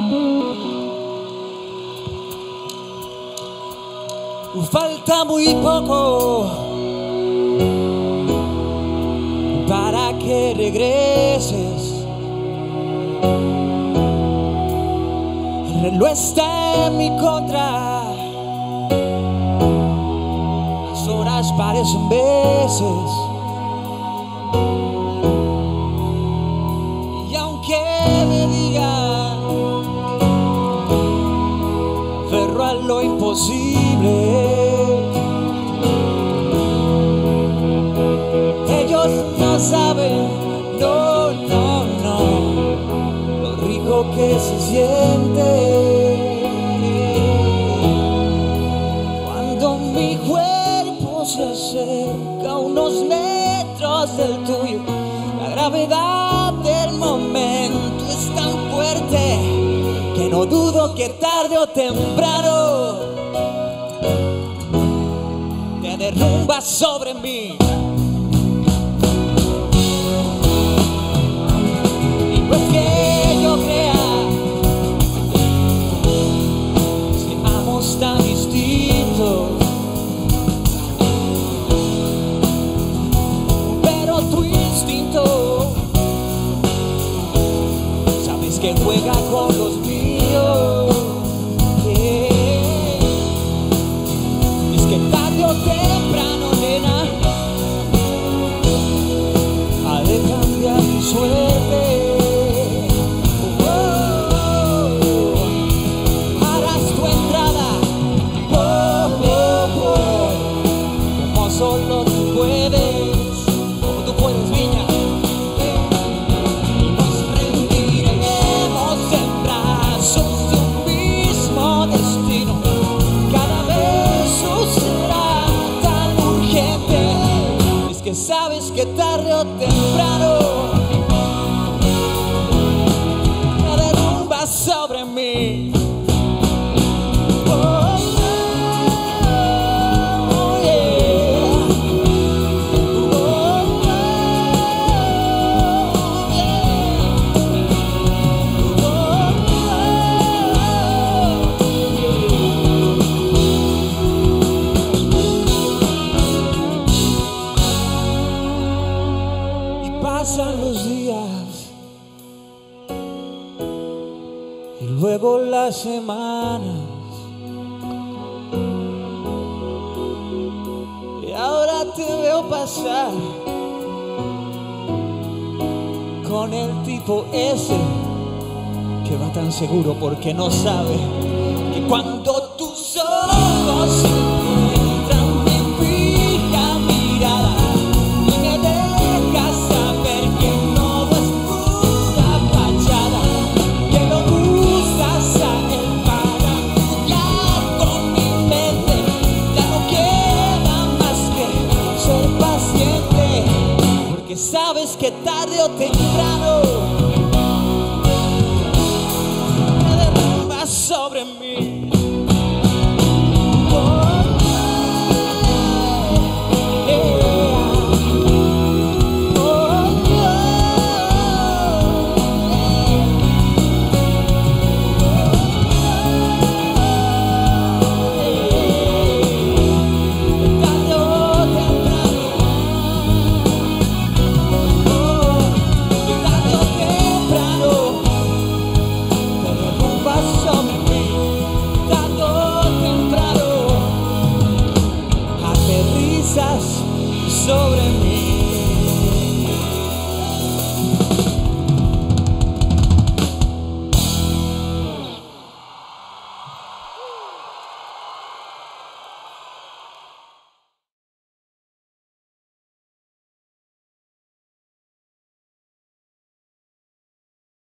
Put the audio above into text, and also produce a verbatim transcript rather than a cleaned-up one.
Falta muy poco para que regreses. El reloj está en mi contra, las horas parecen veces. Y aunque me digan, aferro a lo imposible, ellos no saben, no, no, no, lo rico que se siente cuando mi cuerpo se acerca unos metros del tuyo. La gravedad del momento es tan fuerte que no dudo que tarde o temprano te derrumbas sobre mí. Y no es que yo crea seamos tan distintos, pero tu instinto sabes que juega con los míos. Temprano, nena, ha de cambiar mi suerte. Oh, oh, oh. Harás tu entrada, oh, oh, oh, como solo tú puedes, como tú puedes, Viña. Y nos rendiremos en brazos de un mismo destino. Cada beso será que sabes que tarde o temprano te derrumbas sobre mí. Oh, oh, yeah. Oh, oh, yeah. Pasan los días y luego las semanas, y ahora te veo pasar con el tipo ese que va tan seguro porque no sabe que cuando tus ojos se encuentran me fija mirada y me dejas saber que no es pura fachada, que lo usas a él para jugar con mi mente. Ya no queda más que ser paciente, porque sabes que tarde o temprano te derrumbas sobre mí. Sobre mí.